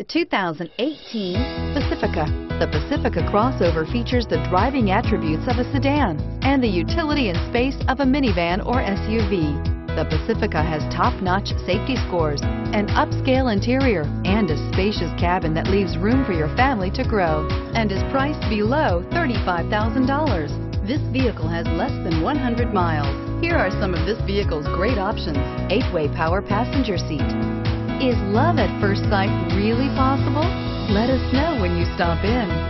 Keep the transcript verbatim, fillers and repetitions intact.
The two thousand eighteen Pacifica. The Pacifica crossover features the driving attributes of a sedan and the utility and space of a minivan or S U V. The Pacifica has top-notch safety scores, an upscale interior, and a spacious cabin that leaves room for your family to grow, and is priced below thirty-five thousand dollars. This vehicle has less than one hundred miles. Here are some of this vehicle's great options: eight-way power passenger seat. Is love at first sight really possible? Let us know when you stop in.